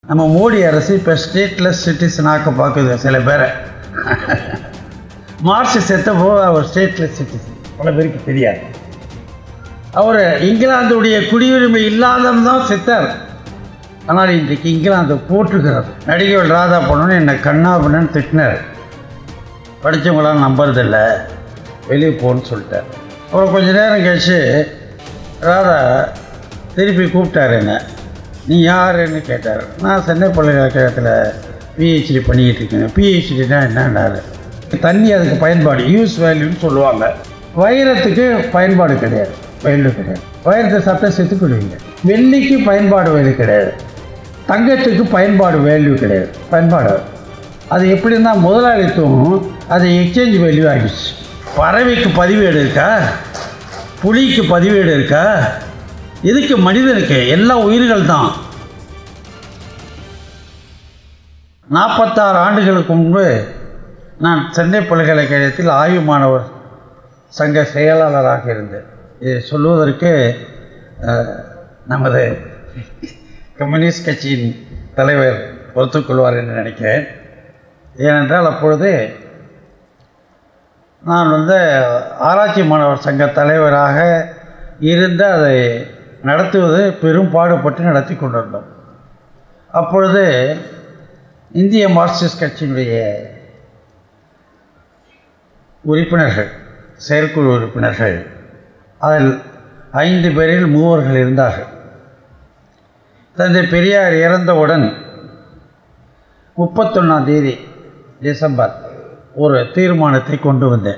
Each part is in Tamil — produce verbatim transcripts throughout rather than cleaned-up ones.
நம்ம மோடி அரசு இப்போ ஸ்டேட்லெஸ் சிட்டிசன் ஆக்க பார்க்குது சில பேரை. மார்க்ஸ் செத்தப்போ அவர் ஸ்டேட்லெஸ் சிட்டிசன் பல பேருக்கு தெரியாது. அவர் இங்கிலாந்துடைய குடியுரிமை இல்லாதவன் தான் செத்தார். ஆனால் இன்றைக்கு இங்கிலாந்து போட்டுக்கிறார். நடிகர் ராதா போனோன்னு என்னை கண்ணாபுன்னு திட்டினார். படித்தவங்களாம் நம்புறதில்லை, வெளியே போன்னு சொல்லிட்டார். அப்புறம் கொஞ்சம் நேரம் கழிச்சு ராதா திருப்பி கூப்பிட்டார். என்ன நீ யாருன்னு கேட்டார். நான் சென்னை பல்கலைக்கழகத்தில் பிஹெச்டி பண்ணிக்கிட்டு இருக்கேன். பிஹெச்டினா என்னன்னாரு, தண்ணி அதுக்கு பயன்பாடு, யூஸ் வேல்யூன்னு சொல்லுவாங்க. வைரத்துக்கு பயன்பாடு கிடையாது, வேல்யூ கிடையாது. வைரத்தை சாப்பிட்டா செத்து போடுவீங்க. வெள்ளிக்கு பயன்பாடு வேல்யூ கிடையாது, தங்கத்துக்கு பயன்பாடு வேல்யூ கிடையாது. பயன்பாடு அது எப்படின்னா முதலாளித்துவம் அது எக்ஸ்சேஞ்ச் வேல்யூ ஆகிடுச்சு. பறவைக்கு பதிவேடு இருக்கா, புலிக்கு பதிவேடு இருக்கா? இதுக்கு மனிதனுக்கு எல்லா உயிர்கள் தான். நாற்பத்தாறு ஆண்டுகளுக்கு முன்பு நான் சென்னை பல்கலைக்கழகத்தில் ஆய்வு மாணவர் சங்க செயலாளராக இருந்தேன். இதை சொல்வதற்கு நமது கம்யூனிஸ்ட் கட்சியின் தலைவர் பொறுத்துக்கொள்வார் என்று நினைக்கிறேன். ஏனென்றால் அப்பொழுது நான் வந்து ஆராய்ச்சி மாணவர் சங்க தலைவராக இருந்து அதை நடத்துவது பெரும் பாடுபட்டு நடத்தி கொண்டிருந்தோம். அப்பொழுது இந்திய மார்க்சிஸ்ட் கட்சியினுடைய உறுப்பினர்கள், செயற்குழு உறுப்பினர்கள், அதில் ஐந்து பேரில் மூவர்கள் இருந்தார்கள். தந்தை பெரியார் இறந்தவுடன் முப்பத்தொன்னாம் தேதி டிசம்பர் ஒரு தீர்மானத்தை கொண்டு வந்தேன்.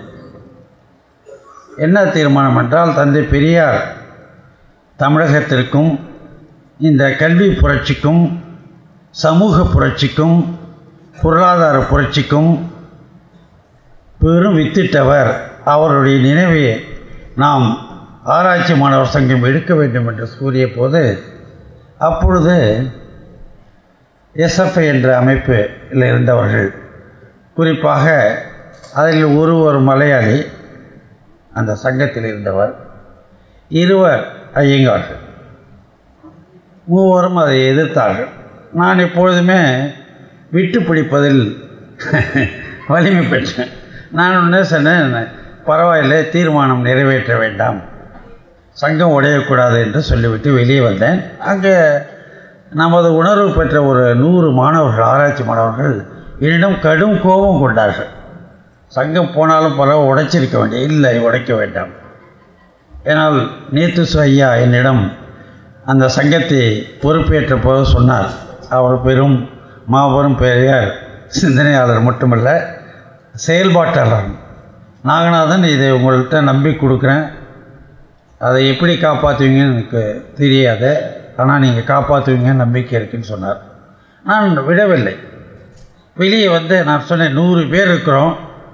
என்ன தீர்மானம் என்றால், தந்தை பெரியார் தமிழகத்திற்கும் இந்த கல்வி புரட்சிக்கும் சமூக புரட்சிக்கும் பொருளாதார புரட்சிக்கும் பெரும் வித்திட்டவர். அவருடைய நினைவை நாம் ஆராய்ச்சி மாணவர் சங்கம் எடுக்க வேண்டும் என்று கூறிய போது, அப்பொழுது எஸ்எஃப்ஐ என்ற அமைப்பில் இருந்தவர்கள், குறிப்பாக அதில் ஒரு ஒரு மலையாளி அந்த சங்கத்தில் இருந்தவர், இருவர் ஐயங்கார்கள், மூவரும் அதை எதிர்த்தார்கள். நான் எப்பொழுதுமே விட்டு பிடிப்பதில் வலிமை பெற்றேன். நான் ஒன்றே சொன்னேன், பரவாயில்லை, தீர்மானம் நிறைவேற்ற வேண்டாம், சங்கம் உடையக்கூடாது என்று சொல்லிவிட்டு வெளியே வந்தேன். அங்கே நமது உணர்வு பெற்ற ஒரு நூறு மாணவர்கள், ஆராய்ச்சி மாணவர்கள் என்னிடம் கடும் கோபம் கொண்டார்கள். சங்கம் போனாலும் பரவாயில்ல, உடைச்சிருக்க வேண்டிய, இல்லை உடைக்க வேண்டாம். ஏனால் நேத்து ஐயா என்னிடம் அந்த சங்கத்தை பொறுப்பேற்ற போது சொன்னார். அவர் பெரும் மாபெரும் பெரியார் சிந்தனையாளர் மட்டுமல்ல, செயல்பாட்டாளர். நாகநாதன், இதை உங்கள்கிட்ட நம்பி கொடுக்குறேன், அதை எப்படி காப்பாற்றுவீங்கன்னு எனக்கு தெரியாது, ஆனால் நீங்கள் காப்பாற்றுவீங்கன்னு நம்பிக்கை இருக்குன்னு சொன்னார். நான் விடவில்லை. வெளியே வந்து நான் சொன்னேன், நூறு பேர் இருக்கிறோம்,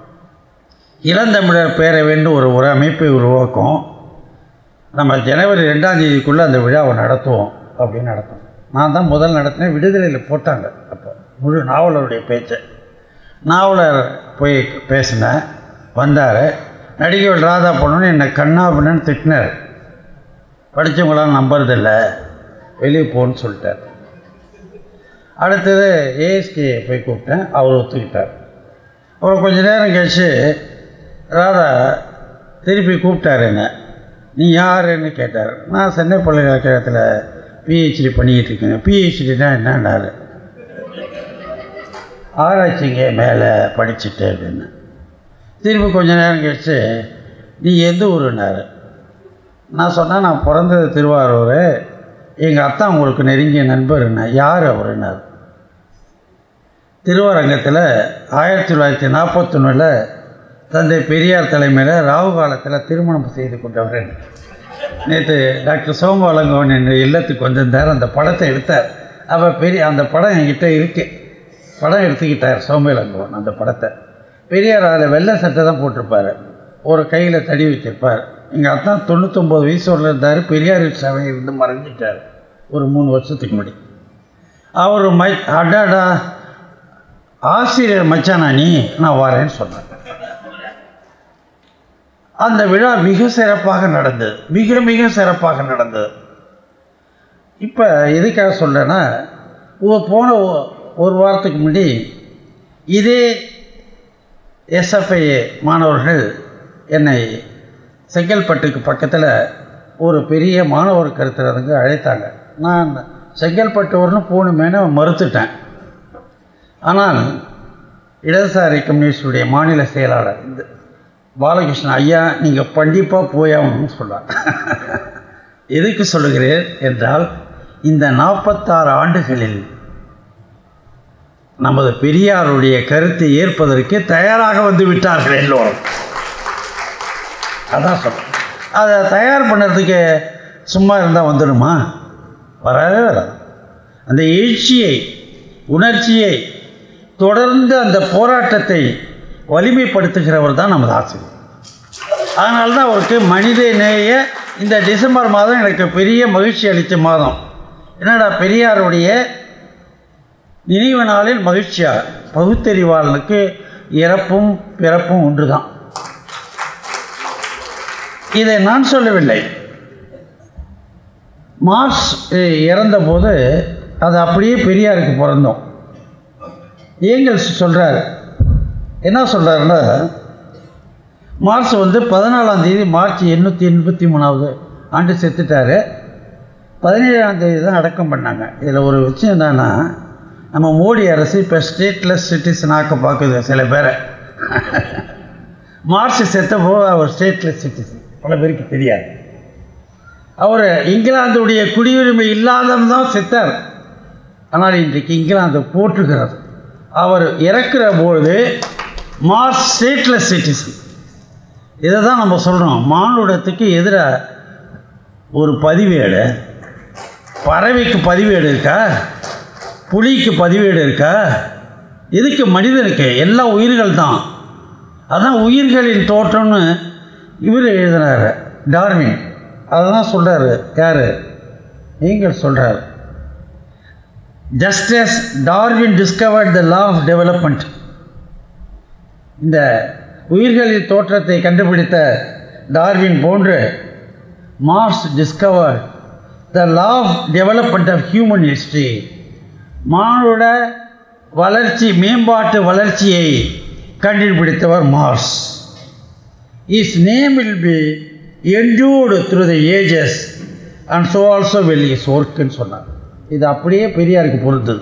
இளந்தமிழர் பேரவைன்னு ஒரு ஒரு அமைப்பை உருவாக்கும், நம்ம ஜனவரி ரெண்டாம் தேதிக்குள்ளே அந்த விழாவை நடத்துவோம் அப்படின்னு நடத்தோம். நான் தான் முதல் நடத்தினேன். விடுதலையில் போட்டாங்க அப்போ முழு நாவலருடைய பேச்சை. நாவலர் போய் பேசினேன், வந்தார். நடிகர் ராதா போனோன்னு என்னை கண்ணாபுன்னு திட்டினார். படித்தவங்களாம் நம்புறதில்லை, வெளியே போன்னு சொல்லிட்டார். அடுத்தது ஏஎஸ்கே போய் கூப்பிட்டேன், அவர் ஒத்துக்கிட்டார். அப்புறம் கொஞ்சம் நேரம் கழிச்சு ராதா திருப்பி கூப்பிட்டார். என்ன நீ யாருன்னு கேட்டார். நான் சென்னை பல்கலைக்கழகத்தில் பிஹெச்டி பண்ணிக்கிட்டு இருக்கேன். பிஹெச்டினா என்னன்னாரு, ஆராய்ச்சிங்க மேலே படிச்சுட்டு அப்படின்னு. திருப்பி கொஞ்சம் நேரம் கழிச்சு நீ எந்த ஊருன்னாரு. நான் சொன்னேன், நான் பிறந்தது திருவாரூர், எங்கள் அத்தா உங்களுக்கு நெருங்கிய நண்பர்னா. யார் அவருன்னார். திருவரங்கத்தில் ஆயிரத்தி தொள்ளாயிரத்தி நாற்பத்தொன்னில் தந்தை பெரியார் தலைமையில் ராகு காலத்தில் திருமணம் செய்து கொண்டவர். நேற்று டாக்டர் சோமவலங்கவன் என்ற இல்லத்துக்கு வந்திருந்தார். அந்த படத்தை எடுத்தார். அவர் பெரிய அந்த படம் என்கிட்ட இருக்கு. படம் எடுத்துக்கிட்டார் சோமவலங்கவன் அந்த படத்தை. பெரியார் அதில் வெள்ளை சட்டை தான் போட்டிருப்பார், ஒரு கையில் தடி வச்சிருப்பார். எங்கள் அத்தான் தொண்ணூற்றொம்பது வயசோடு இருந்தார். பெரியார் சபை இருந்து மறைஞ்சிட்டார் ஒரு மூணு வருஷத்துக்கு முன்னாடி. அவர் மை அடாடா ஆசிரியர் மச்சானா நீ, நான் வரேன்னு சொன்னார். அந்த விழா மிக சிறப்பாக நடந்தது, மிக மிக சிறப்பாக நடந்தது. இப்போ எதுக்காக சொல்கிறேன்னா, போன ஒரு வாரத்துக்கு முன்னாடி இதே எஸ்எஃப்ஐ மாணவர்கள் என்னை செங்கல்பட்டுக்கு பக்கத்தில் ஒரு பெரிய மாணவர் கருத்தரங்குக்கு அழைத்தாங்க. நான் செங்கல்பட்டு வரணும் போகணுமேனு மறுத்துட்டேன். ஆனால் இடதுசாரி கம்யூனிஸ்டுடைய மாநில செயலாளர் இந்த பாலகிருஷ்ணன் ஐயா நீங்கள் கண்டிப்பாக போயாகணும்னு சொன்னார். எதுக்கு சொல்லுகிறேன் என்றால், இந்த நாற்பத்தாறு ஆண்டுகளில் நமது பெரியாருடைய கருத்தை ஏற்பதற்கு தயாராக வந்து விட்டார்கள் எல்லோரும். அதான் சொல்கிறேன். அதை தயார் பண்ணுறதுக்கு சும்மா இருந்தால் வந்துடுமா? வரவே வராது. அந்த எழுச்சியை, உணர்ச்சியை, தொடர்ந்து அந்த போராட்டத்தை வலிமைப்படுத்துகிறவர் தான் நமது ஆசிரியர். அதனால தான் அவருக்கு மனித நேய இந்த டிசம்பர் மாதம் எனக்கு பெரிய மகிழ்ச்சி அளித்த மாதம். என்னடா பெரியாருடைய நினைவு நாளில் மகிழ்ச்சியாக, பகுத்தறிவாளனுக்கு இறப்பும் பிறப்பும் ஒன்று தான். இதை நான் சொல்லவில்லை. மார்க்ஸ் இறந்தபோது அது அப்படியே பெரியாருக்கு பிறந்தோம். ஏங்கல்ஸ் சொல்கிறார், என்ன சொல்கிறாருன்னா, மார்க்ஸ் வந்து பதினாலாம் தேதி மார்ச் எண்ணூற்றி எண்பத்தி மூணாவது ஆண்டு செத்துட்டார். பதினேழாம் தேதி தான் அடக்கம் பண்ணாங்க. இதில் ஒரு விஷயம் என்னன்னா, நம்ம மோடி அரசு இப்போ ஸ்டேட்லெஸ் சிட்டிசன் ஆக்க பார்க்குது சில பேரை. மார்க்ஸ் செத்தப்போ அவர் ஸ்டேட்லெஸ் சிட்டிசன் பல பேருக்கு தெரியாது. அவர் இங்கிலாந்துடைய குடியுரிமை இல்லாதவன் தான் செத்தார். ஆனால் இன்றைக்கு இங்கிலாந்து போற்றுகிறது. அவர் இறக்குற பொழுது மார்க்ஸ் ஸ்டேட்லெஸ் சிட்டிசன். இதை தான் நம்ம சொல்கிறோம். மானுடத்துக்கு எதிராக ஒரு பதிவேடு, பறவைக்கு பதிவேடு இருக்கா? புலிக்கு பதிவேடு இருக்கா? இதுக்கு மனிதனுக்கு எல்லா உயிர்கள் தான். அதான் உயிர்களின் தோற்றம்னு இவர் எழுதினார், டார்வின். அதுதான் சொல்கிறாரு. யார்? நீங்கள் சொல்கிறார். Just as Darwin discovered the law of development, இந்த உயிர்களின் தோற்றத்தை கண்டுபிடித்த டார்வின் போன்று Marx discovered the law of development of human history, மானுட வளர்ச்சி, மேம்பாட்டு வளர்ச்சியை கண்டுபிடித்தவர் Marx. His name will be endured through the ages and so also will his work ன்னு சொன்னார். இது அப்படியே பெரியாருக்கு பொறுத்தது.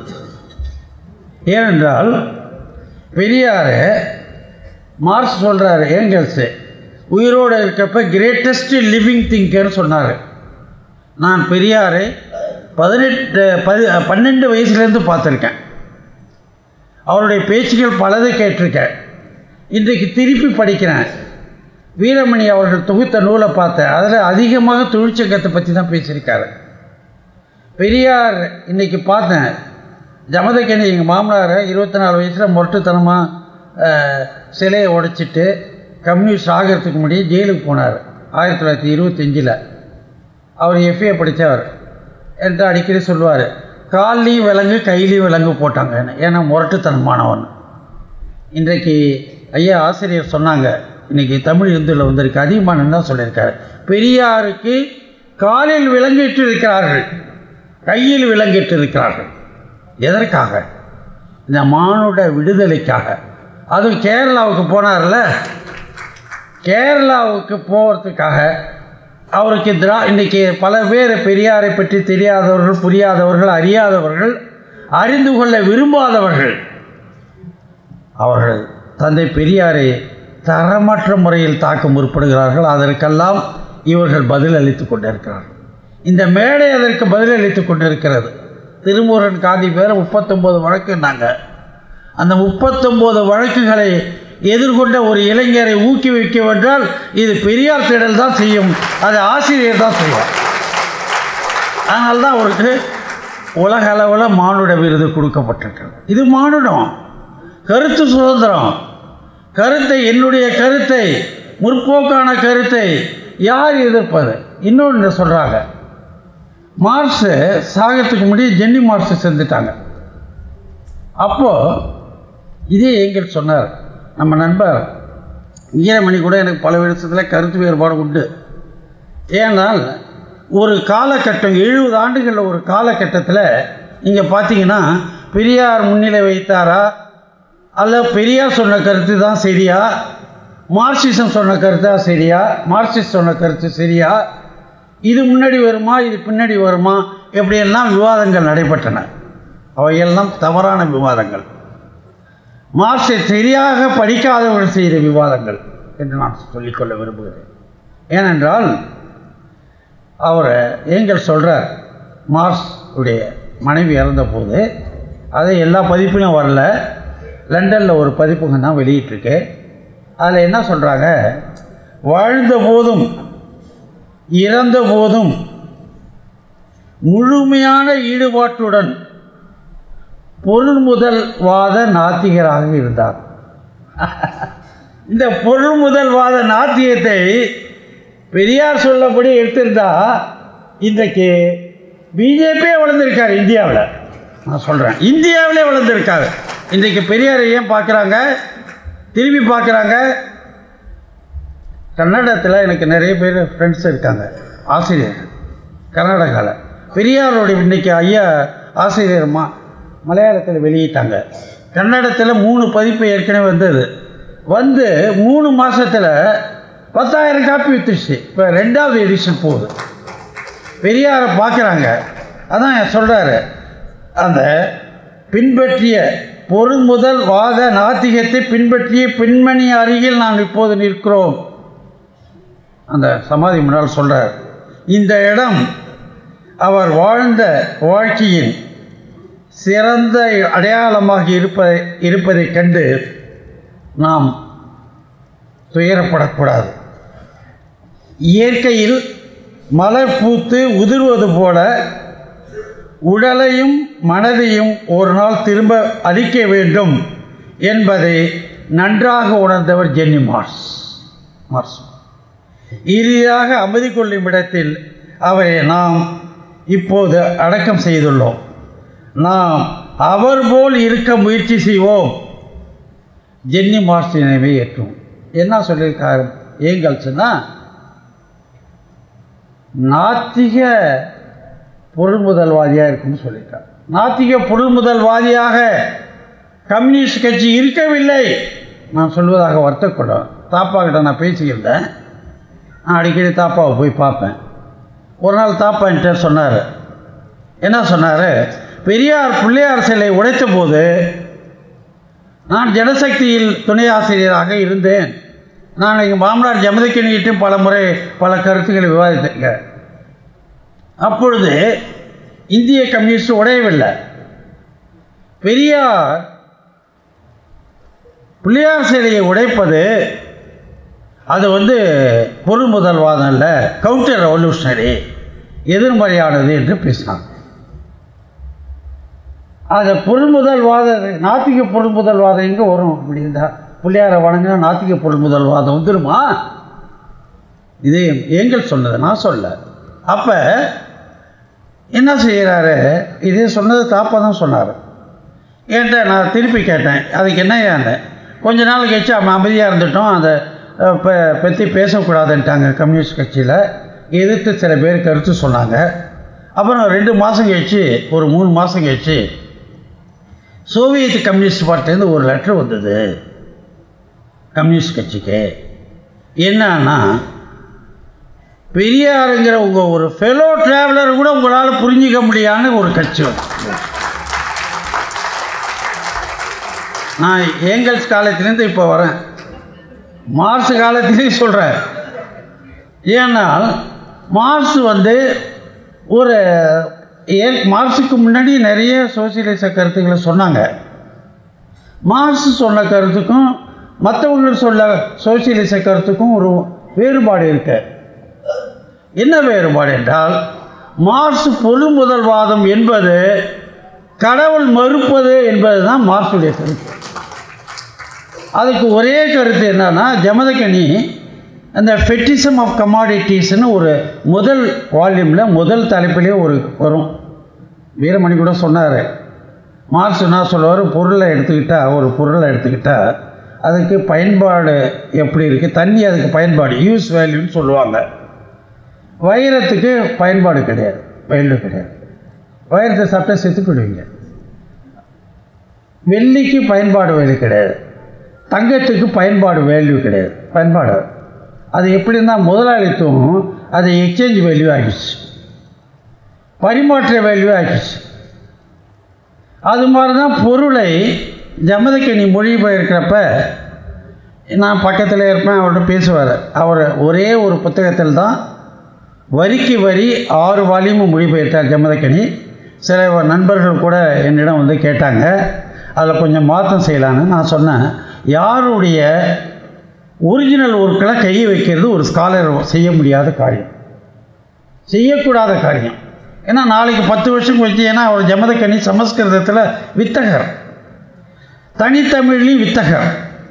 ஏனென்றால் பெரியார், மார்க்ஸ் சொல்கிறார், ஏங்கல்ஸு உயிரோடு இருக்கப்ப கிரேட்டஸ்ட் லிவிங் திங்கர்னு சொன்னார். நான் பெரியாரை பதினெட்டு பதி பன்னெண்டு வயசுலேருந்து பார்த்துருக்கேன். அவருடைய பேச்சுகள் பலதை கேட்டிருக்கேன். இன்றைக்கு திருப்பி படிக்கிறேன். வீரமணி அவர்கள் தொகுத்த நூலை பார்த்தேன். அதில் அதிகமாக தொழிற்சங்கத்தை பற்றி தான் பேசியிருக்காரு. பெரியார் இன்றைக்கி பார்த்தேன், ஜமதக்கனி எங்கள் மாமனாரை இருபத்தி நாலு வயசில் முரட்டுத்தனமாக சிலையை உடைச்சிட்டு கம்யூனிஸ்ட் ஆகிறதுக்கு முன்னாடி ஜெயிலுக்கு போனார். ஆயிரத்தி தொள்ளாயிரத்தி இருபத்தஞ்சில் அவர் எஃப்ஏ படித்தவர் என்று அடிக்கடி சொல்லுவார். கால்லையும் விலங்கு கையிலையும் விலங்கு போட்டாங்க, ஏன்னா முரட்டுத்தனமானவன். இன்றைக்கு ஐயா ஆசிரியர் சொன்னாங்க, இன்றைக்கி தமிழ் இந்துவில் வந்திருக்கு, அதிகமானன்னு தான் சொல்லியிருக்காரு. பெரியாருக்கு காலில் விலங்கிட்டு இருக்கிறார்கள், கையில் விலங்கிட்டு இருக்கிறார்கள். எதற்காக? இந்த மானுட விடுதலைக்காக. அதுவும் கேரளாவுக்கு போனார்ல, கேரளாவுக்கு போகிறதுக்காக அவருக்கு திரா இன்றைக்கி பல பேர் பெரியாரை பற்றி தெரியாதவர்கள், புரியாதவர்கள், அறியாதவர்கள், அறிந்து கொள்ள விரும்பாதவர்கள், அவர்கள் தந்தை பெரியாரை தரமற்ற முறையில் தாக்க முற்படுகிறார்கள். அதற்கெல்லாம் இவர்கள் பதில் அளித்து கொண்டிருக்கிறார்கள். இந்த மேடை அதற்கு பதில் அளித்து கொண்டிருக்கிறது. திருமுருகன் காந்தி பேரை முப்பத்தொம்போது வழக்குன்னாங்க. அந்த முப்பத்தொம்போது வழக்குகளை எதிர்கொண்ட ஒரு இளைஞரை ஊக்குவிக்க வென்றால் இது பெரியார் தேடல் தான் செய்யும், அது ஆசிரியர் தான் செய்வார். அதனால தான் அவருக்கு உலக அளவில் மானுட விருது கொடுக்கப்பட்டிருக்கிறது. இது மானுடம், கருத்து சுதந்திரம். கருத்தை, என்னுடைய கருத்தை, முற்போக்கான கருத்தை யார் எதிர்ப்பது? இன்னொன்று சொல்கிறாங்க, மார்க்ஸ் சாகத்துக்கு முன்னாடி ஜென்னி மார்க்ஸ் செஞ்சுட்டாங்க. அப்போது இதே ஏங்கல்ஸ் சொன்னார். நம்ம நண்பர் வீரமணி கூட எனக்கு பல விஷயத்தில் கருத்து வேறுபாடு உண்டு. ஏனால் ஒரு காலகட்டம், எழுபது ஆண்டுகளில் ஒரு காலகட்டத்தில் நீங்கள் பார்த்தீங்கன்னா பெரியார் முன்னிலை வைத்தாரா, அல்ல பெரியார் சொன்ன கருத்து தான் சரியா, மார்க்சிசம் சொன்ன கருத்து தான் சரியா, மார்க்சிஸ்ட் சொன்ன கருத்து சரியா, இது முன்னாடி வருமா இது பின்னாடி வருமா, எப்படியெல்லாம் விவாதங்கள் நடைபெற்றன. அவையெல்லாம் தவறான விவாதங்கள், மார்க்ஸை சரியாக படிக்காதவர்கள் செய்த விவாதங்கள் என்று நான் சொல்லிக்கொள்ள விரும்புகிறேன். ஏனென்றால் அவர் ஏங்கல் சொல்கிறார், மார்க்ஸ் உடைய மனைவி இறந்தபோது, அதை எல்லா பதிப்பிலும் வரல, லண்டனில் ஒரு பதிப்புங்க தான் வெளியிட்டிருக்கு. அதில் என்ன சொல்கிறாங்க, வாழ்ந்த போதும் இறந்த போதும் முழுமையான ஈடுபாட்டுடன் பொருள் முதல் வாத நாத்திகராக இருந்தார். இந்த பொருள் முதல் வாத நாத்தியத்தை பெரியார் சொல்லபடி எடுத்திருந்தா இன்றைக்கு பிஜேபியே வளர்ந்துருக்கார் இந்தியாவில். நான் சொல்கிறேன், இந்தியாவிலே வளர்ந்துருக்காரு. இன்றைக்கு பெரியாரை ஏன் பார்க்குறாங்க, திரும்பி பார்க்குறாங்க. கர்நாடகத்தில் எனக்கு நிறைய பேர் ஃப்ரெண்ட்ஸ் இருக்காங்க, ஆசிரியர்கள். கர்நாடகாவில் பெரியாரோடைய இன்றைக்கி ஐயா ஆசிரியர் மா மலையாளத்தில் வெளியிட்டாங்க. கன்னடத்தில் மூணு பதிப்பு ஏற்கனவே வந்தது, வந்து மூணு மாதத்தில் பத்தாயிரம் காப்பி வித்துருச்சு. இப்போ ரெண்டாவது எடிஷன் போகுது. பெரியாரை பார்க்குறாங்க. அதான் சொல்கிறாரு, அந்த பின்பற்றிய பொருள் முதல் வாத நாத்திகத்தை பின்பற்றிய பின்மணி அருகில் நாம் இப்போது நிற்கிறோம். அந்த சமாதி முன்னால் சொல்கிறார், இந்த இடம் அவர் வாழ்ந்த வாழ்க்கையின் சிறந்த அடையாளமாக இருப்பதை இருப்பதைக் கண்டு நாம் துயரப்படக்கூடாது. இயற்கையில் மலர் பூத்து உதிர்வது போல உடலையும் மனதையும் ஒரு நாள் திரும்ப அளிக்க வேண்டும் என்பதை நன்றாக உணர்ந்தவர் ஜென்னி மார்க்ஸ். மார்க்ஸ் இறுதியாக அமைதி கொள்ளும் இடத்தில் அவரை நாம் இப்போது அடக்கம் செய்துள்ளோம். நாம் அவர் போல் இருக்க முயற்சி செய்வோம். ஜென்னி மார்க்ஸ் நினைவை ஏற்றும். என்ன சொல்லியிருக்காரு ஏங்கல்ஸ்னா, நாத்திக பொருள் முதல்வாதியாக இருக்குன்னு சொல்லியிருக்கார். நாத்திக பொருள் முதல்வாதியாக கம்யூனிஸ்ட் கட்சி இருக்கவில்லை. நான் சொல்வதாக வருத்தப்படும். தாப்பா கிட்ட நான் பேசிக்கிட்டேன். நான் அடிக்கடி தாப்பாவை போய் பார்ப்பேன். ஒரு நாள் தாப்பா என்கிட்ட சொன்னார், என்ன சொன்னார், பெரியார் பிள்ளையார் சிலை உடைத்த போது நான் ஜனசக்தியில் துணை ஆசிரியராக இருந்தேன். நான் எங்கள் மாமனார் ஜமதக்கினியிட்டும் பல முறை பல கருத்துக்களை விவாதித்தேங்க. அப்பொழுது இந்திய கம்யூனிஸ்ட் உடையவில்லை. பெரியார் பிள்ளையார் சிலையை உடைப்பது அது வந்து பொருள் முதல்வாதம் இல்லை, கவுண்டர் ரெவல்யூஷனரி, எதிர்மறையானது என்று பேசினாங்க. அந்த பொருள் முதல்வாத நாத்திக பொருள் முதல்வாதம் எங்கே வரும் அப்படின்னா, பிள்ளையாரை வணங்கினா நாத்திக பொருள் முதல்வாதம் வந்துடுமா? இது எங்கள் சொன்னது, நான் சொல்ல. அப்போ என்ன செய்கிறாரு, இதே சொன்னது தாப்பா தான் சொன்னார். என்கிட்ட நான் திருப்பி கேட்டேன், அதுக்கு என்ன ஏன்னு. கொஞ்ச நாள் கழிச்சு அவன் அமைதியாக இருந்துட்டோம், அதை இப்போ பற்றி பேசக்கூடாதுன்ட்டாங்க கம்யூனிஸ்ட் கட்சியில். எதிர்த்து சில பேர் கருத்து சொன்னாங்க. அப்புறம் ரெண்டு மாதம் கழிச்சு, ஒரு மூணு மாதம் கழிச்சு சோவியத் கம்யூனிஸ்ட் பார்ட்டிலேருந்து ஒரு லெட்ரு வந்தது கம்யூனிஸ்ட் கட்சிக்கு. என்னன்னா, பெரியாருங்கிற உங்கள் ஒரு ஃபெலோ ட்ராவலர் கூட உங்களால் புரிஞ்சிக்க முடியாத ஒரு கட்சி வந்து. நான் ஏங்கல்ஸ் காலத்திலேருந்து இப்போ வரேன், மார்க்ஸ் காலத்திலேயும் சொல்கிறேன். ஏன்னால் மார்க்ஸ் வந்து ஒரு ஏ மார்க்ஸுக்கு முன்னாடி நிறைய சோசியலிச கருத்துக்களை சொன்னாங்க. மார்க்ஸ் சொன்ன கருத்துக்கும் மற்றவங்க சொல்ல சோசியலிச கருத்துக்கும் ஒரு வேறுபாடு இருக்கு. என்ன வேறுபாடு என்றால், மார்க்ஸ் பொருள் முதல்வாதம் என்பது கடவுள் மறுப்பது என்பது தான் மார்க்ஸுடைய கருத்து. அதுக்கு ஒரே கருத்து என்னன்னா, ஜமதக்கனி அந்த ஃபெட்டிசம் ஆஃப் கமாடிட்டிஸ்னு ஒரு முதல் வால்யூமில் முதல் தலைப்பிலே ஒரு வரும். வீரமணி கூட சொன்னார், மார்க்ஸ் என்ன சொல்லுவார், பொருளை எடுத்துக்கிட்டால் ஒரு பொருளை எடுத்துக்கிட்டால் அதுக்கு பயன்பாடு எப்படி இருக்குது, தண்ணி அதுக்கு பயன்பாடு யூஸ் வேல்யூன்னு சொல்லுவாங்க. வைரத்துக்கு பயன்பாடு கிடையாது, வேல்யூ கிடையாது. வைரத்தை சாப்பிட்டா செத்து போடுவீங்க. வெள்ளிக்கு பயன்பாடு வேல்யூ கிடையாது, தங்கத்துக்கு பயன்பாடு வேல்யூ கிடையாது. பயன்பாடு அது எப்படின்னா முதலாளித்துவம் அது எக்ஸ்சேஞ்ச் வேல்யூ ஆகிடுச்சு, பரிமாற்ற வேல்யூ ஆகிடுச்சு. அது மாதிரி தான் பொருளை ஜமதக்கனி மொழிபெயர்க்கிறப்ப நான் பக்கத்தில் இருப்பேன், அவர்கிட்ட பேசுவார். அவர் ஒரே ஒரு புத்தகத்தில் தான் வரிக்கு வரி ஆறு வால்யூமும் மொழிபெயர்த்தார் ஜமதக்கனி. சில நண்பர்கள் கூட என்னிடம் வந்து கேட்டாங்க, அதில் கொஞ்சம் மாற்றம் செய்யலான்னு. நான் சொன்னேன், யாருடைய ஒரிஜினல் ஒர்க்களை கையை வைக்கிறது ஒரு ஸ்காலர் செய்ய முடியாத காரியம், செய்யக்கூடாத காரியம். ஏன்னா நாளைக்கு பத்து வருஷம் வச்சு, ஏன்னா அவர் ஜமதக்கனி சமஸ்கிருதத்தில் வித்தகர், தனித்தமிழ்லையும் வித்தகர்.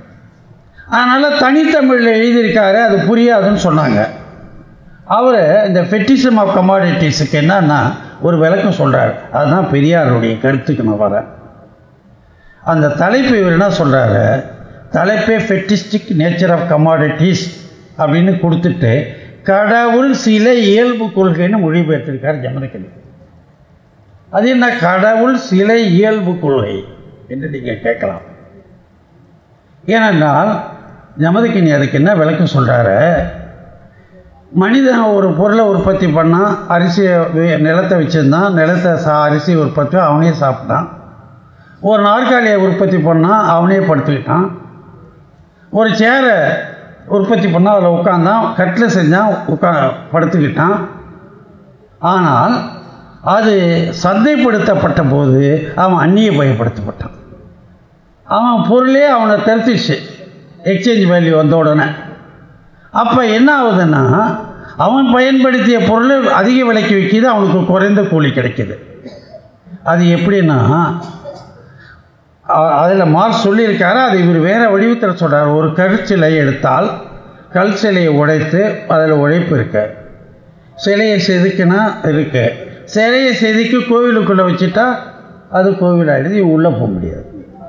அதனால் தனித்தமிழில் எழுதியிருக்காரு, அது புரியாதுன்னு சொன்னாங்க. அவர் இந்த ஃபெட்டிசம் ஆஃப் கமாடிட்டிஸுக்கு என்னன்னா ஒரு விளக்கம் சொல்கிறார். அதுதான் பெரியாருடைய கருத்துக்கு நான் வரேன். அந்த தலைப்பு இவர் என்ன சொல்கிறாரு, தலைப்பே ஃபெட்டிஸ்டிக் நேச்சர் ஆஃப் கமாடிட்டிஸ் அப்படின்னு கொடுத்துட்டு கடவுள் சில இயல்பு கொள்கைன்னு மொழிபெயர்த்திருக்கார் ஜமதக்கனி. அது என்ன கடவுள் சில இயல்பு கொள்கை என்று நீங்கள் கேட்கலாம். ஏனென்றால் ஜமதக்கனி அதுக்கு என்ன விளக்கம் சொல்கிறாரு, மனிதன் ஒரு பொருளை உற்பத்தி பண்ணால், அரிசியை நிலத்தை வச்சுருந்தான், நிலத்தை சா அரிசி உற்பத்தி அவனே சாப்பிட்டான். ஒரு நாற்காலியை உற்பத்தி பண்ணால் அவனே படுத்துக்கிட்டான். ஒரு சேரை உற்பத்தி பண்ணால் அதில் உட்காந்தான், கட்டில் செஞ்சான், உட்கா படுத்துக்கிட்டான். ஆனால் அது சந்தைப்படுத்தப்பட்ட போது அவன் அந்நிய பயப்படுத்தப்பட்டான். அவன் பொருளே அவனை தருத்திச்சு, எக்ஸ்சேஞ்ச் வேல்யூ வந்த உடனே. அப்போ என்ன ஆகுதுன்னா, அவன் பயன்படுத்திய பொருளை அதிக விலைக்கு விற்கிது, அவனுக்கு குறைந்த கூலி கிடைக்கிது. அது எப்படின்னா, அதில் மார்க்ஸ் சொல்லியிருக்காரு, அது இவர் வேறு வடிவத்தில் சொல்கிறார். ஒரு கற்சிலை எடுத்தால் கல் சிலையை உடைத்து அதில் உழைப்பு இருக்கு, சிலையை செதுக்கினா இருக்கு, சிலையை செதுக்கி கோவிலுக்குள்ளே வச்சுட்டா அது கோவில் ஆகிடுது, உள்ளே போக முடியாது.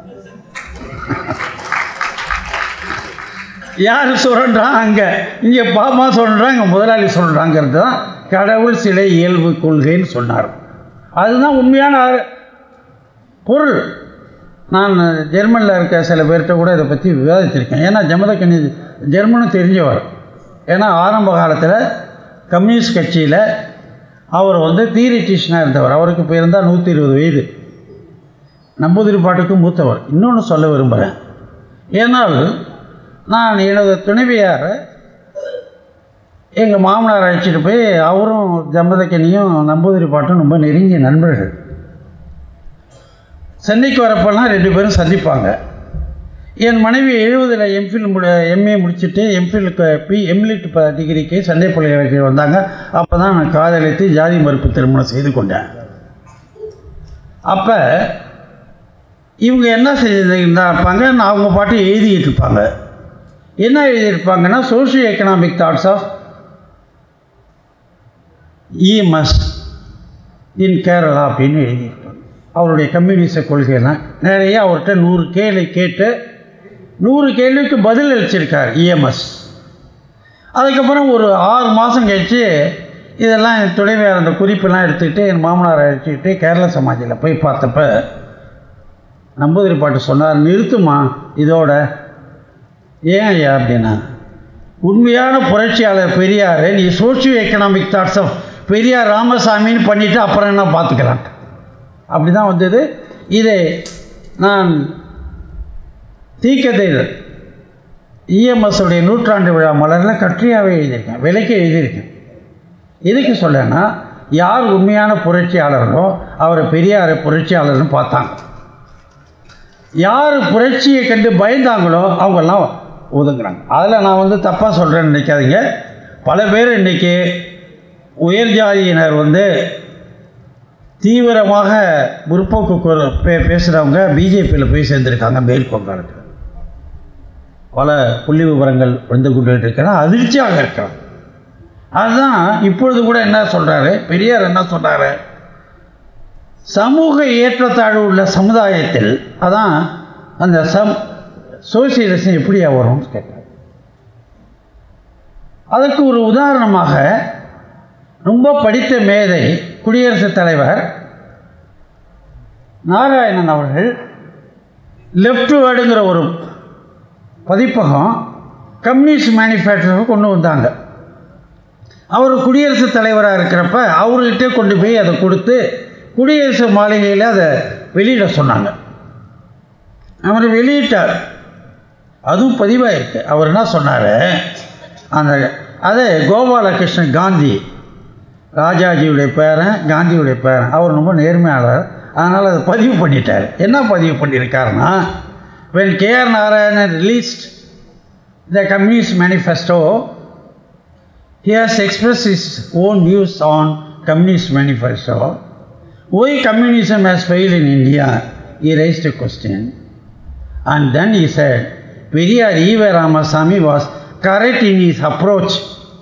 யார் சொல்கிறான் அங்கே, இங்கே பாமா சொல்கிறான், இங்கே முதலாளி சொல்கிறாங்கிறது தான் கடவுள் சிலை இயல்பு கொள்கைன்னு சொன்னார். அதுதான் உண்மையான பொருள். நான் ஜெர்மனில் இருக்க சில பேர்கிட்ட கூட இதை பற்றி விவாதிச்சிருக்கேன். ஏன்னா ஜமதக்கனி ஜெர்மனும் தெரிஞ்சவர். ஏன்னா ஆரம்ப காலத்தில் கம்யூனிஸ்ட் கட்சியில் அவர் வந்து தியரிட்டிஷனாக இருந்தவர். அவருக்கு இப்போ இருந்தால் நூற்றி இருபது வயது, நம்பூதிரிப்பாட்டுக்கும் மூத்தவர். இன்னொன்று சொல்ல விரும்புகிறேன், ஏன்னால் நான் எனது துணைவியாரை எங்கள் மாமனார் அழைச்சிட்டு போய், அவரும் ஜமதக்கனியும் நம்பூதிரிப்பாட்டும் ரொம்ப நெருங்கிய நண்பர்கள். சென்னைக்கு வரப்பெல்லாம் ரெண்டு பேரும் சந்திப்பாங்க. என் மனைவி எழுபதில் எம்ஃபில் மு எம்ஏ முடிச்சுட்டு எம்ஃபிலுக்கு பி எம்லிட் ப டிகிரிக்கு சென்னை பல்கலைக்கழகம் வந்தாங்க. அப்போ தான் நான் காதலித்து ஜாதி மறுப்பு திருமணம் செய்து கொண்டேன். அப்போ இவங்க என்ன செய்திருந்தாப்பாங்க, அவங்க பாட்டு எழுதிட்டு இருப்பாங்க. என்ன எழுதியிருப்பாங்கன்னா, socio economic thoughts of EMS in Kerala அப்படின்னு எழுதியிருப்பாங்க. அவருடைய கம்யூனிச கொள்கையெல்லாம் நிறைய அவர்கிட்ட நூறு கேள்வி கேட்டு நூறு கேள்விக்கு பதில் அளிச்சிருக்கார் இஎம்எஸ். அதுக்கப்புறம் ஒரு ஆறு மாதம் கழிச்சு இதெல்லாம் என் துணைவியார் அந்த குறிப்பெல்லாம் எடுத்துக்கிட்டு என் மாமனாரை அழைச்சிக்கிட்டு கேரள சமாஜில் போய் பார்த்தப்ப நம்பூதிரிப்பாட்டு சொன்னார், நிறுத்துமா இதோட. ஏன் ஐயா அப்படின்னா, உண்மையான புரட்சியாளர் பெரியார், நீ socio economic thoughts of Periyar ராமசாமின்னு பண்ணிவிட்டு அப்புறம் என்ன பார்த்துக்கலான்ட்டு. அப்படி தான் வந்தது. இதை நான் தீக்கதையில் இஎம்எஸ்ஸுடைய நூற்றாண்டு விழா மலரில் கட்டுரையாகவே எழுதியிருக்கேன், விலைக்கு எழுதியிருக்கேன். எதுக்கு சொல்லனா, யார் உண்மையான புரட்சியாளர்களோ அவரை பெரியாரை புரட்சியாளர்னு பார்த்தாங்க. யார் புரட்சியை கண்டு பயந்தாங்களோ அவங்கெல்லாம் ஒதுங்குறாங்க. அதில் நான் வந்து தப்பாக சொல்கிறேன்னு நினைக்காதீங்க. பல பேர் இன்றைக்கி உயர் ஜாதியினர் வந்து தீவிரமாக முற்போக்கு பே பேசுகிறவங்க பிஜேபியில் போய் சேர்ந்துருக்காங்க. மேற்கு வங்காளத்தில் பல புள்ளி விவரங்கள் வந்து கொண்டு இருக்கிறாங்க, அதிர்ச்சியாக இருக்கிறாங்க. அதுதான் இப்பொழுது கூட என்ன சொல்கிறாரு பெரியார், என்ன சொல்கிறாரு, சமூக ஏற்றத்தாழ்வு உள்ள சமுதாயத்தில் அதான் அந்த சம் சோசியலிசம் எப்படியா வரும்னு கேட்டார். அதற்கு ஒரு உதாரணமாக ரொம்ப படித்த மேதை குடியரசுத் தலைவர் நாராயணன் அவர்கள் லெஃப்ட் வேர்டுங்கிற ஒரு பதிப்பகம் கம்யூனிஸ்ட் மேனிஃபெஸ்டோவை கொண்டு வந்தாங்க. அவர் குடியரசுத் தலைவராக இருக்கிறப்ப அவர்கிட்டே கொண்டு போய் அதை கொடுத்து குடியரசு மாளிகையில் அதை வெளியிட சொன்னாங்க. அவர் வெளியிட்டார். அதுவும் பதிவாயிருக்கு. அவர் என்ன சொன்னார், அந்த அதே கோபாலகிருஷ்ணன் காந்தி, ராஜாஜியுடைய பேரன், காந்தியுடைய பேரன், அவர் ரொம்ப நேர்மையாளர். அதனால் அதை பதிவு பண்ணிட்டார். என்ன பதிவு பண்ணியிருக்காருன்னா, when K R Narayanan released the Communist Manifesto, he has expressed his own views on Communist Manifesto. Why communism has failed in India? He raised a question. And then he said, Periyar E V Ramasamy was correct in his approach.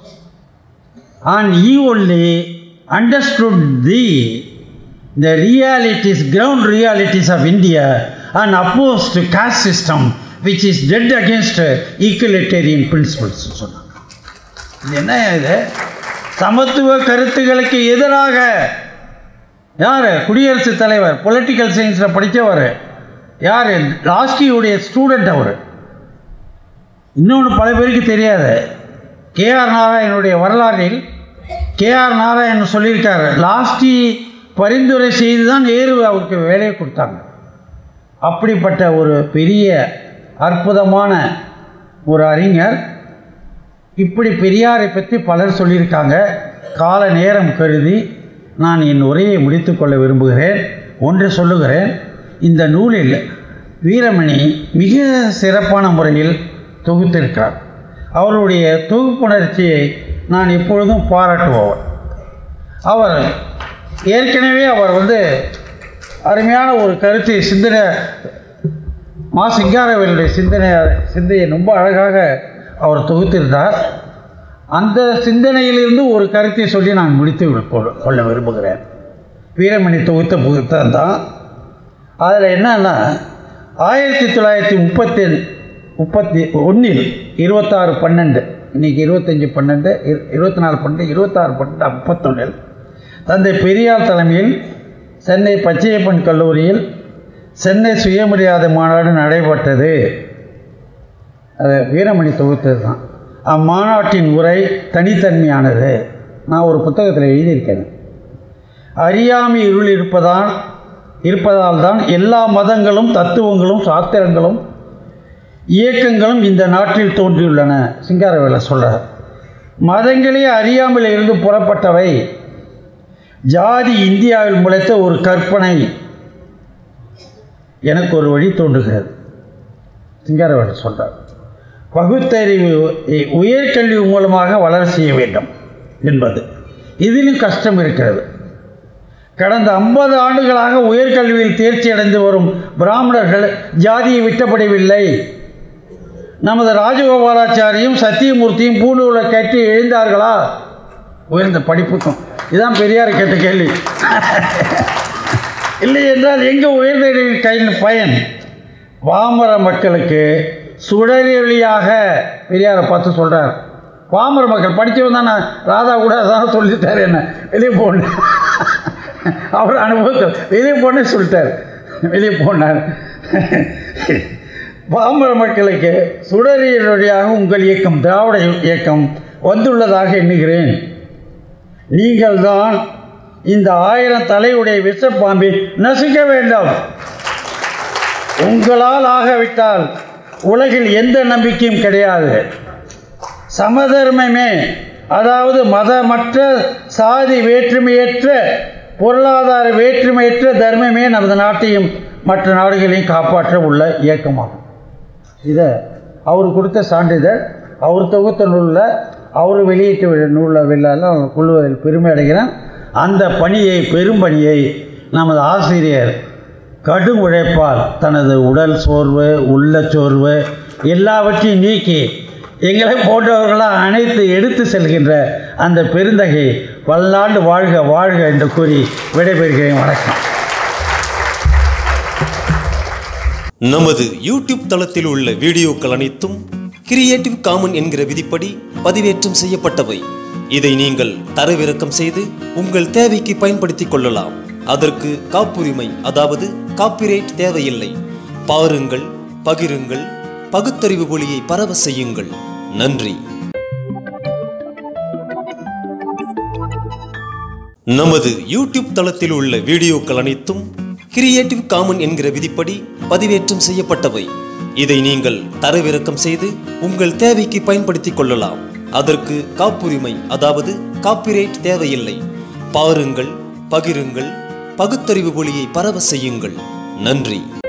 And he only understood the, the realities, ground realities of India and opposed to caste system, which is dead against equalitarian principles. சொன்னாங்க. இது என்ன இது? சமத்துவ கருத்துக்களுக்கு எதிராக யார்? குடியரசுத் தலைவர், பொலிட்டிக்கல் சயின்ஸில் படித்தவர். யார்? லாஸ்கியுடைய ஸ்டூடெண்ட் அவர். இன்னொன்று பல பேருக்கு தெரியாது. கே ஆர் நாராயணனுடைய வரலாறில் கே ஆர் நாராயணன் சொல்லியிருக்காரு, லாஸ்கி பரிந்துரை செய்து தான் நேரு அவருக்கு வேலையை கொடுத்தாங்க. அப்படிப்பட்ட ஒரு பெரிய அற்புதமான ஒரு அறிஞர். இப்படி பெரியாரை பற்றி பலர் சொல்லியிருக்காங்க. கால நேரம் கருதி நான் என் உரையை முடித்து கொள்ள விரும்புகிறேன். ஒன்று சொல்லுகிறேன், இந்த நூலில் வீரமணி மிக சிறப்பான முறையில் தொகுத்திருக்கிறார். அவருடைய தொகுப்புணர்ச்சியை நான் எப்பொழுதும் பாராட்டுபவர். அவர் ஏற்கனவே அவர் வந்து அருமையான ஒரு கருத்தை சிந்தனை மா சிங்காரவேலுடைய சிந்தனை சிந்தையை ரொம்ப அழகாக அவர் தொகுத்திருந்தார். அந்த சிந்தனையிலிருந்து ஒரு கருத்தை சொல்லி நான் முடித்து கொள்ள விரும்புகிறேன். வீரமணி தொகுத்த புத்தகம் தான். அதில் என்னன்னா, ஆயிரத்தி தொள்ளாயிரத்தி முப்பத்தி முப்பத்தி ஒன்றில் இருபத்தாறு பன்னெண்டு இன்றைக்கி இருபத்தஞ்சி பன்னெண்டு இருபத்தி நாலு பன்னெண்டு இருபத்தாறு பன்னெண்டு முப்பத்தொன்னில் தந்தை பெரியார் தலைமையில் சென்னை பச்சையப்பன் கல்லூரியில் சென்னை சுயமரியாதை மாநாடு நடைபெற்றது. அது வீரமணி தொகுத்தது தான். அம்மாநாட்டின் உரை தனித்தன்மையானது. நான் ஒரு புத்தகத்தில் எழுதியிருக்கேன். அறியாமை இருள் இருப்பதால் இருப்பதால் தான் எல்லா மதங்களும் தத்துவங்களும் சாஸ்திரங்களும் இயக்கங்களும் இந்த நாட்டில் தோன்றியுள்ளன. சிங்காரவேலர் சொல்கிறார். மதங்களே அறியாமல் இருந்து புறப்பட்டவை. ஜாதி இந்தியாவில் முளைத்த ஒரு கற்பனை. எனக்கு ஒரு வழி தோன்றுகிறது. சிங்காரவேலர் சொல்கிறார், பகுத்தறிவு உயர்கல்வி மூலமாக வளர செய்ய வேண்டும் என்பது. இதிலும் கஷ்டம் இருக்கிறது. கடந்த ஐம்பது ஆண்டுகளாக உயர்கல்வியில் தேர்ச்சி அடைந்து வரும் பிராமணர்கள் ஜாதியை விட்டப்படவில்லை. நமது ராஜகோபாலாச்சாரியும் சத்தியமூர்த்தியும் பூணூலை கேட்டு எழுந்தார்களா உயர்ந்த படிப்புக்கும்? இதுதான் பெரியார் கேட்ட கேள்வி. இல்லை என்றால் எங்கே உயர்ந்த கையில் பயன்? பாமர மக்களுக்கு சுடரொளியாக பெரியாரை பார்த்து சொல்கிறார். பாமர மக்கள் படித்தவன் தான். நான் ராதா கூட அதான் சொல்லிட்டார், என்ன வெளியே போன அவர் அனுபவத்தை வெளியே போனே சொல்லிட்டார். வெளியே போனார். பாமர மக்களுக்கு சுடரொளியாக உங்கள் இயக்கம், திராவிட இயக்கம் வந்துள்ளதாக எண்ணுகிறேன். நீங்கள் தான் இந்த ஆயிரம் தலையுடைய விஷப்பாம்பை நசுக்க வேண்டும். உங்களால் ஆகவிட்டால் உலகில் எந்த நம்பிக்கையும் கிடையாது. சமதர்மமே, அதாவது மதமற்ற சாதி வேற்றுமையற்ற பொருளாதார வேற்றுமையற்ற தர்மமே நமது நாட்டையும் மற்ற நாடுகளையும் காப்பாற்ற உள்ள இயக்கமாகும். இதை அவர் கொடுத்த சான்றிதழ், அவர் தொகுத்த நூலில், அவர் வெளியிட்ட நூலில் வெளியெல்லாம் கொள்வதில் பெருமை அடைகிறேன். அந்த பணியை, பெரும் பணியை நமது ஆசிரியர் கடும் உழைப்பால் தனது உடல் சோர்வு, உள்ள சோர்வு எல்லாவற்றையும் நீக்கி எங்களை போன்றவர்களாக அனைத்து எடுத்து செல்கின்ற அந்த பெருந்தகை பல்லாண்டு வாழ்க வாழ்க என்று கூறி விடைபெறுகிறேன். வணக்கம். நமது யூடியூப் தளத்தில் உள்ள வீடியோக்கள் அனைத்தும் கிரியேட்டிவ் காமன் என்கிற விதிப்படி பதிவேற்றம் செய்யப்பட்டவை. இதை நீங்கள் தரவிறக்கம் செய்து உங்கள் தேவைக்கு பயன்படுத்திக் கொள்ளலாம். அதற்கு காப்புரிமை அதாவது காப்பிரைட் தேவையில்லை. பாருங்கள், பகிருங்கள், பகுத்தறிவு ஒளியை பரவ செய்யுங்கள். நன்றி. நமது யூடியூப் தளத்தில் உள்ள வீடியோக்கள் அனைத்தும் கிரியேட்டிவ் காமன் என்கிற விதிப்படி பதிவேற்றம் செய்யப்பட்டவை. இதை நீங்கள் தரவிறக்கம் செய்து உங்கள் தேவைக்கு பயன்படுத்திக் கொள்ளலாம். அதற்கு காப்புரிமை அதாவது காப்பிரைட் தேவையில்லை. பாருங்கள், பகிருங்கள், பகுத்தறிவு ஒளியை பரவ செய்யுங்கள். நன்றி.